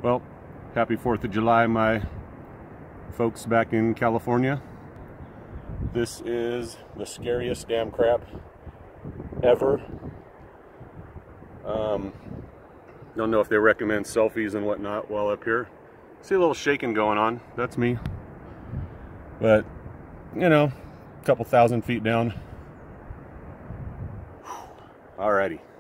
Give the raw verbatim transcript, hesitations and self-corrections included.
Well, happy fourth of July, my folks back in California. This is the scariest damn crap ever. Um, don't know if they recommend selfies and whatnot while up here. See a little shaking going on. That's me. But, you know, a couple thousand feet down. Alrighty.